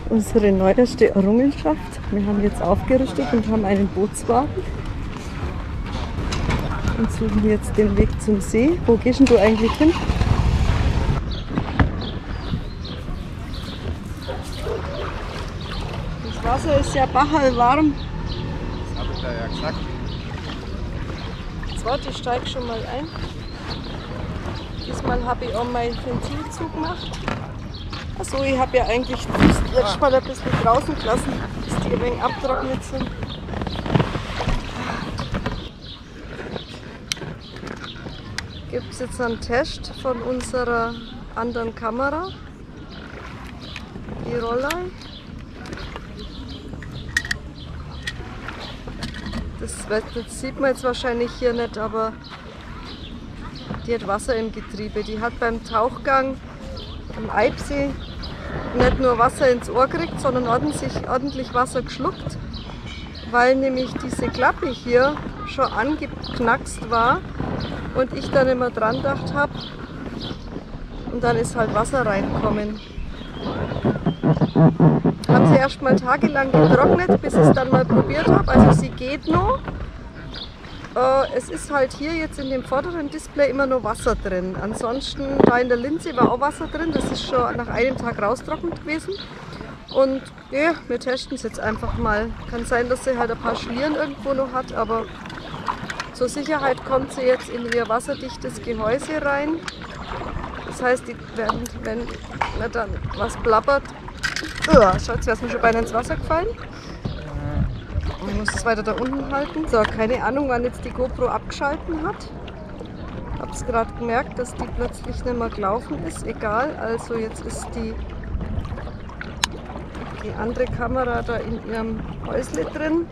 unsere neueste Errungenschaft. Wir haben jetzt aufgerüstet und haben einen Bootswagen und suchen jetzt den Weg zum See. Wo gehst denn du eigentlich hin? Das Wasser ist ja bachelwarm. Das habe ich da ja gesagt. Jetzt warte, ich steige schon mal ein. Diesmal habe ich auch meinen Ventilzug gemacht. Achso, ich habe ja eigentlich letztes Mal ein bisschen draußen gelassen, bis die ein wenig abtrocknet sind. Gibt es jetzt einen Test von unserer anderen Kamera, die Rollei. Das sieht man jetzt wahrscheinlich hier nicht, aber die hat Wasser im Getriebe. Die hat beim Tauchgang am Eibsee nicht nur Wasser ins Ohr gekriegt, sondern ordentlich Wasser geschluckt, weil nämlich diese Klappe hier schon angeknackst war und ich dann immer dran gedacht habe und dann ist halt Wasser reingekommen. Haben sie erst mal tagelang getrocknet, bis ich es dann mal probiert habe. Also sie geht noch. Es ist halt hier jetzt in dem vorderen Display immer nur Wasser drin. Ansonsten da in der Linse war auch Wasser drin. Das ist schon nach einem Tag raustrocknet gewesen. Und ja, wir testen es jetzt einfach mal. Kann sein, dass sie halt ein paar Schlieren irgendwo noch hat, aber zur Sicherheit kommt sie jetzt in ihr wasserdichtes Gehäuse rein. Das heißt, wenn man dann was plappert, schaut, jetzt wäre es mir schon beinahe ins Wasser gefallen. Ich muss es weiter da unten halten. So, keine Ahnung, wann jetzt die GoPro abgeschalten hat. Ich habe es gerade gemerkt, dass die plötzlich nicht mehr gelaufen ist. Egal, also jetzt ist die andere Kamera da in ihrem Häusle drin.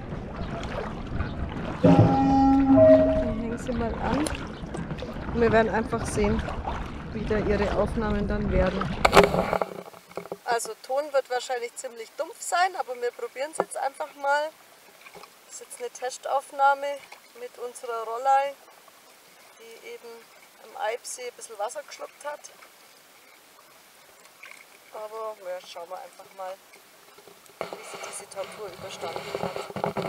Dann hängen sie mal an. Und wir werden einfach sehen, wie da ihre Aufnahmen dann werden. Also Ton wird wahrscheinlich ziemlich dumpf sein, aber wir probieren es jetzt einfach mal. Das ist jetzt eine Testaufnahme mit unserer Rollei, die eben am Eibsee ein bisschen Wasser geschluckt hat. Aber ja, schauen wir einfach mal, wie sie diese Tortur überstanden hat.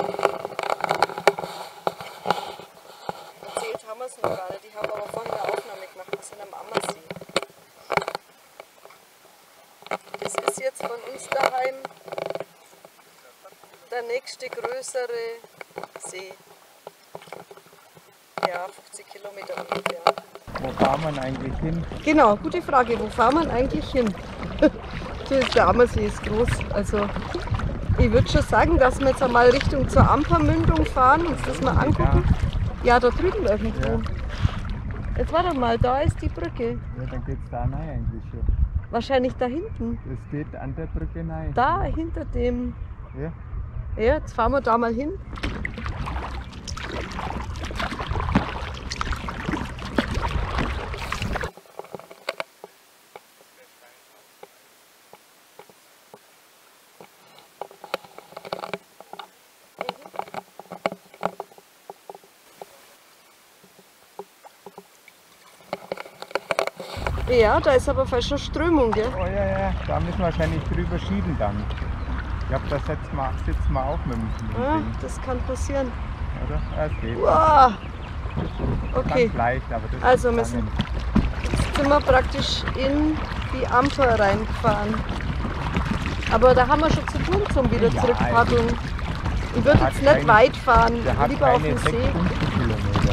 Erzählt haben wir es noch gar nicht, die haben aber vorhin eine Aufnahme gemacht, wir sind am Ammersee. Das ist jetzt von uns daheim der nächste größere See. Ja, 50 Kilometer ungefähr. Wo fahren wir eigentlich hin? Genau, gute Frage. Wo fahren wir eigentlich hin? Hier ist der Ammersee, ist groß. Also ich würde schon sagen, dass wir jetzt einmal Richtung zur Ampermündung fahren, uns das mal angucken. Ja, da drüben irgendwo. Ja. Jetzt warte mal, da ist die Brücke. Ja, dann geht es da rein eigentlich schon. Wahrscheinlich da hinten. Es geht an der Brücke rein. Da hinter dem. Ja. Ja, jetzt fahren wir da mal hin. Ja, da ist aber falsche Strömung, gell? Oh ja, da müssen wir wahrscheinlich drüber schieben dann. Ich glaube, da sitzen wir auch mit dem Ja, das kann passieren. Oder? Ja, es geht. Wow. Okay, Ganz leicht, aber das also ist jetzt sind wir praktisch in die Amper reingefahren. Aber da haben wir schon zu tun zum wieder Ja, zurückpaddeln. Ich würde jetzt nicht weit fahren, lieber auf den See. Kilometer.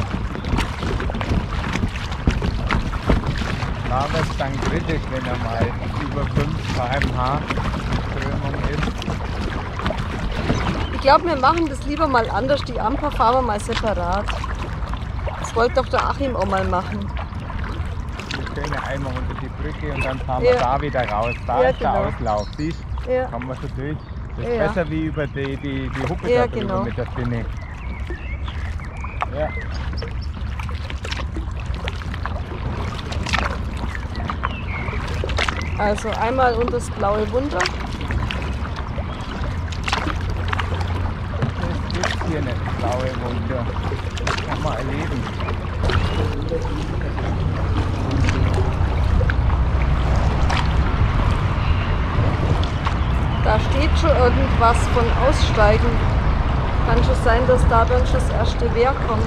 Da wird es dann kritisch, wenn er mal über 5 km/h Strömung ist. Ich glaube, wir machen das lieber mal anders. Die Amper fahren wir mal separat. Das wollte doch der Achim auch mal machen. Wir stellen einmal unter die Brücke und dann fahren wir da wieder raus. Da ist der Auslauf. Siehst du? Ja. Kommen wir so durch. Das ist Ja. besser wie über die Huppe Ja, da drüber genau. mit der Spinne. Ja. Also einmal unter das blaue Wunder. Das gibt hier nicht, das blaue Wunder. Das kann man erleben. Da steht irgendwas von Aussteigen. Kann schon sein, dass da dann schon das erste Wehr kommt.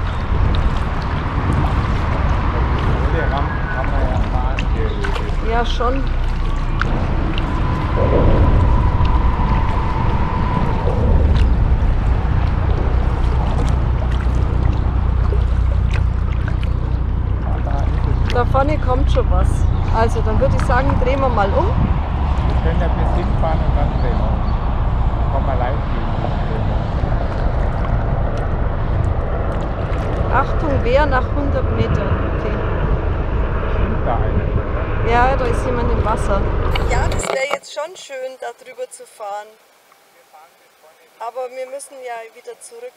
Die Rampen kann man ja fahren theoretisch. Ja, schon. Da vorne kommt schon was. Also dann würde ich sagen, drehen wir mal um. Wir können ja bis hinfahren und dann drehen wir. Dann kommen wir leicht durch. Achtung, Wehr nach 100 Metern. Okay. Stimmt da eine? Ja, da ist jemand im Wasser. Ja, das wäre jetzt schon schön, da drüber zu fahren. Aber wir müssen ja wieder zurück.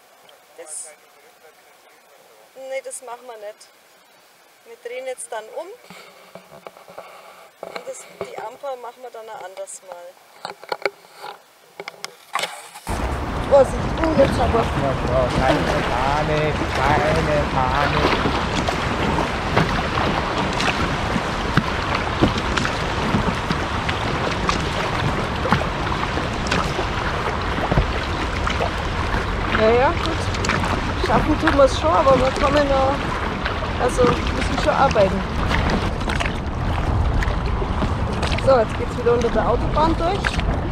Nee, das machen wir nicht. Wir drehen jetzt dann um. Und die Amper machen wir dann ein anderes Mal. Vorsicht, jetzt aber. Ja, so, keine Panik, keine Panik. Ja, gut. Schaffen tun wir es schon, aber wir kommen noch. Also müssen schon arbeiten. So, jetzt geht es wieder unter der Autobahn durch.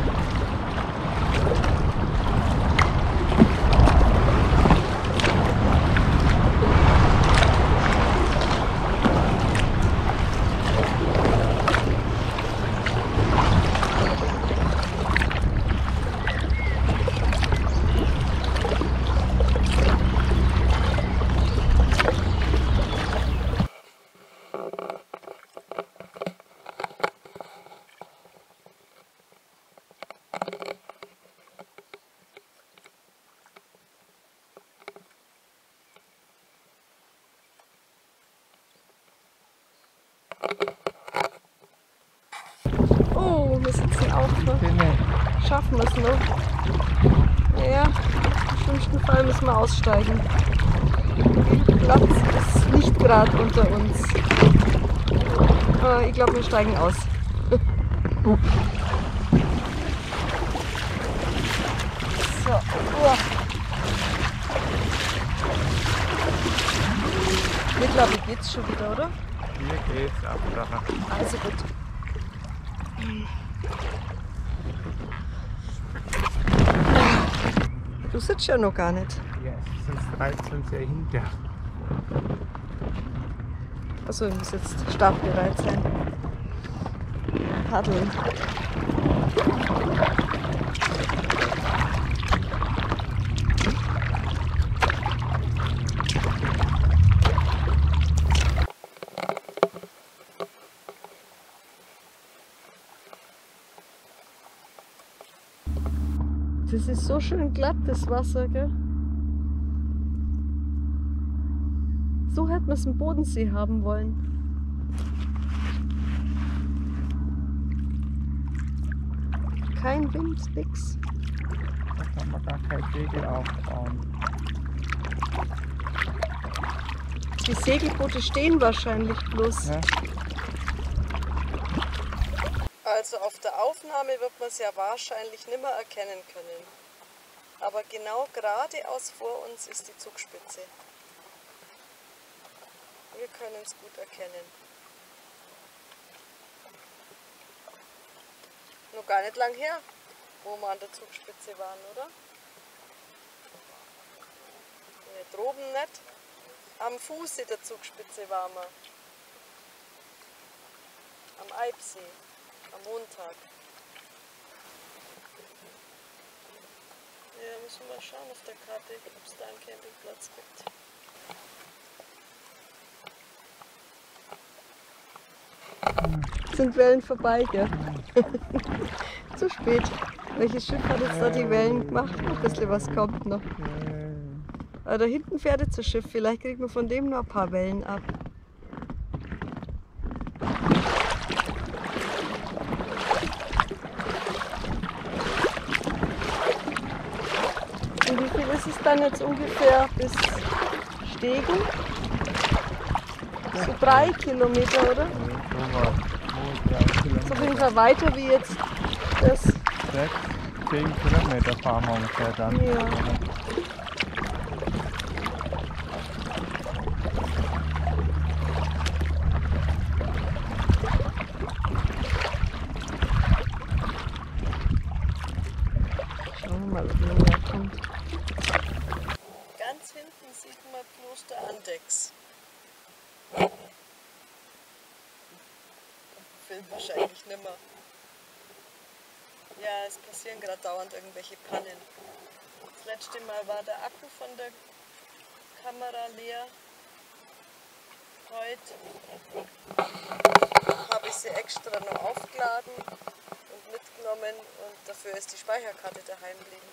Oh, wir sitzen auch noch. Schaffen wir es noch? Ja, im schlimmsten Fall müssen wir aussteigen. Platz ist nicht gerade unter uns. Ich glaube, wir steigen aus. So. Hier glaube ich geht's schon wieder, oder? Hier geht's ab da. Also gut. Du sitzt ja noch gar nicht. Ja, sonst reizt uns ja hinter. Achso, ich muss jetzt startbereit sein. Paddeln. Das ist so schön glatt, das Wasser, gell? So hätte man es im Bodensee haben wollen. Kein Wind, nix. Da kann man gar kein Segel aufbauen. Die Segelboote stehen wahrscheinlich bloß. Ja. Also auf der Aufnahme wird man es ja wahrscheinlich nicht mehr erkennen können. Aber genau geradeaus vor uns ist die Zugspitze. Wir können es gut erkennen. Noch gar nicht lang her, wo wir an der Zugspitze waren, oder? Ne, droben nicht. Am Fuße der Zugspitze waren wir. Am Eibsee. Am Montag. Ja, müssen wir mal schauen auf der Karte, ob es da einen Campingplatz gibt. Sind Wellen vorbei, gell? Zu spät. Welches Schiff hat jetzt da die Wellen gemacht? Ein bisschen was kommt noch. Aber da hinten fährt jetzt ein Schiff. Vielleicht kriegt man von dem noch ein paar Wellen ab. Und wie viel ist es dann jetzt ungefähr bis Stegen? So 3 Kilometer, oder? Ist auf jeden Fall weiter wie jetzt das. 10 Kilometer fahren wir ungefähr dann. Ja. Schauen wir mal, ob man näher kommt. Ganz hinten sieht man Kloster Andechs. Film wahrscheinlich nimmer. Ja, es passieren gerade dauernd irgendwelche Pannen. Das letzte Mal war der Akku von der Kamera leer. Heute habe ich sie extra noch aufgeladen und mitgenommen und dafür ist die Speicherkarte daheim liegen.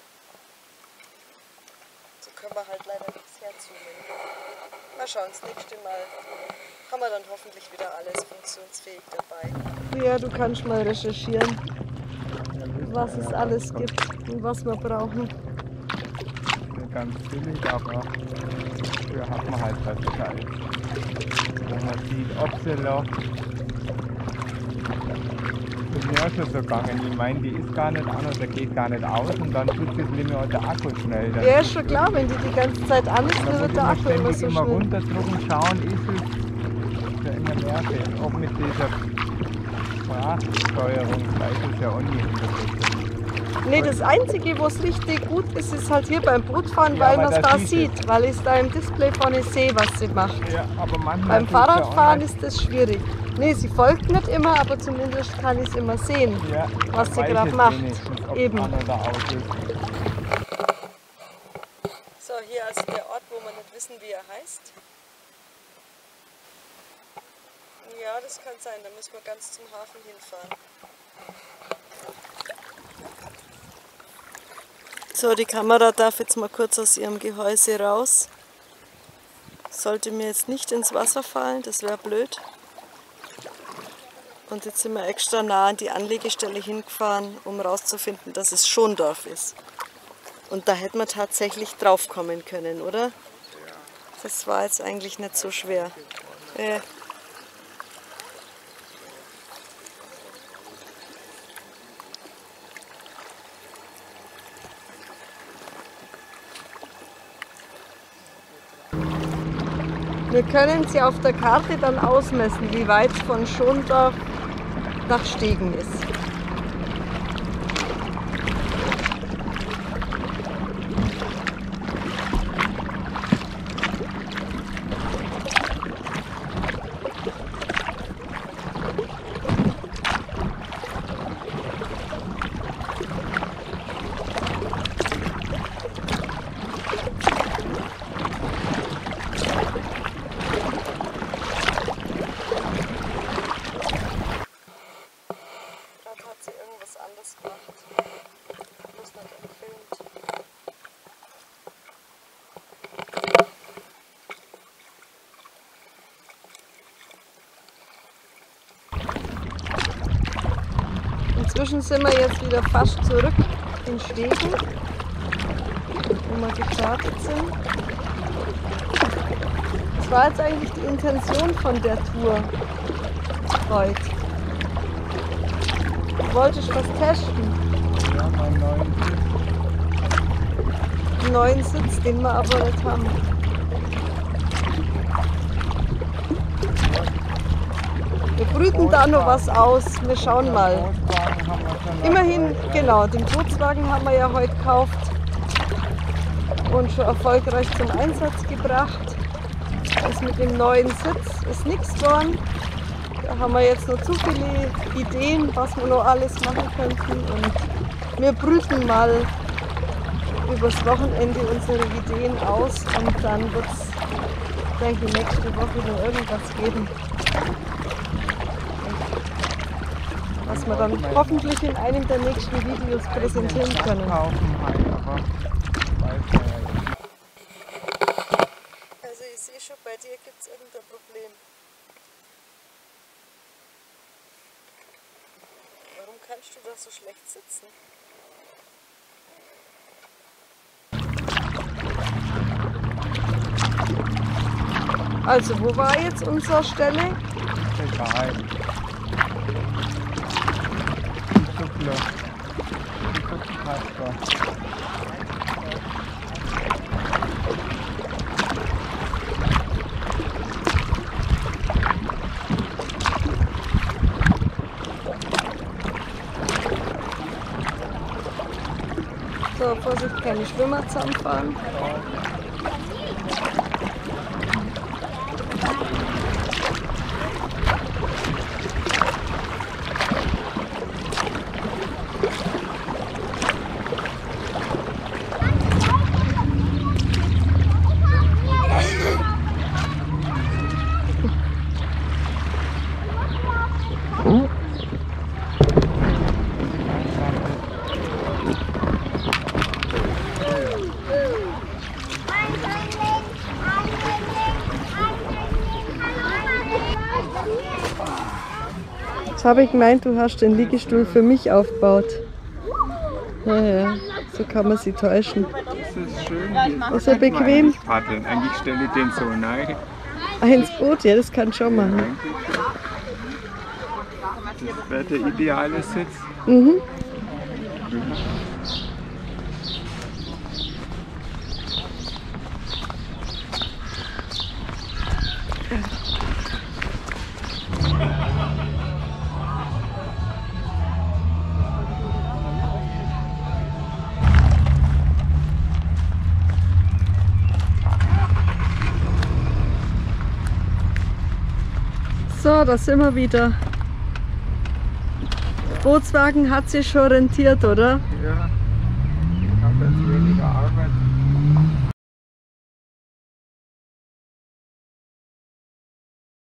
So können wir halt leider nichts herzoomen. Mal schauen, das nächste Mal haben wir dann hoffentlich wieder alles funktionsfähig dabei. Ja, du kannst mal recherchieren, was es alles gibt und was wir brauchen. Nicht ganz billig, aber dafür hat man halt was Gescheites. Wenn man sieht, Opseloch. Das ist mir auch schon so gegangen. Ich meine, die ist gar nicht an oder geht gar nicht aus und dann tut das Limit auch der Akku schnell. Dann Ja, ist schon klar, wenn die ganze Zeit an ist, dann wird der Akku immer so immer schnell. runterdrücken, schauen, ist es ja immer nervig. Auch mit dieser Sprachsteuerung weiß es ja auch nicht 100%. Nee, das Einzige, wo es richtig gut ist, ist halt hier beim Bootfahren, Ja, weil aber man es da da siehst sieht, weil ich da im Display vorne sehe, was sie macht. Ja, aber manchmal Beim tut's ja auch Fahrradfahren nicht. ist das schwierig. Nee, sie folgt nicht immer, aber zumindest kann ich es immer sehen, Ja, was sie weiß gerade jetzt macht. wenigstens, ob Eben. an oder aus ist. So, hier also der Ort, wo wir nicht wissen, wie er heißt. Ja, das kann sein, da müssen wir ganz zum Hafen hinfahren. So, die Kamera darf jetzt mal kurz aus ihrem Gehäuse raus. Sollte mir jetzt nicht ins Wasser fallen, das wäre blöd. Und jetzt sind wir extra nah an die Anlegestelle hingefahren, um rauszufinden, dass es Schondorf ist. Und da hätten wir tatsächlich drauf kommen können, oder? Das war jetzt eigentlich nicht so schwer. Wir können sie auf der Karte dann ausmessen, wie weit es von Schondorf nach Stegen ist. Inzwischen sind wir jetzt wieder fast zurück in Stegen, wo wir gestartet sind. Das war jetzt eigentlich die Intention von der Tour heute. Du wolltest was testen. Ja, meinen neuen Einen neuen Sitz, den wir aber nicht haben. Wir brüten da noch was aus. Wir schauen mal. Bootswagen haben wir schon Immerhin, erfolgreich. genau, den Bootswagen haben wir ja heute gekauft und schon erfolgreich zum Einsatz gebracht. Das mit dem neuen Sitz ist nichts geworden. Da haben wir jetzt noch zu viele Ideen, was wir noch alles machen könnten. Und wir brüten mal übers Wochenende unsere Ideen aus und dann wird es, denke ich, nächste Woche noch irgendwas geben. Was wir dann hoffentlich in einem der nächsten Videos präsentieren können. Kaufen halt, aber weiß man ja nicht. Also ich sehe schon, bei dir gibt es irgendein Problem. Warum kannst du da so schlecht sitzen? Also, wo war jetzt unsere Stelle? Egal. Die Schuppler. Kasper. So, Vorsicht, keine Schwimmer zusammenfahren. Jetzt habe ich gemeint, du hast den Liegestuhl für mich aufgebaut. Naja, so kann man sie täuschen. Das ist schön. Ist er bequem? Paddeln. Eigentlich stelle ich den so rein. Ins Boot, ja, das kann schon machen. Das wäre der ideale Sitz. Mhm. So, da sind wir wieder. Bootswagen hat sich schon rentiert, oder? Ja.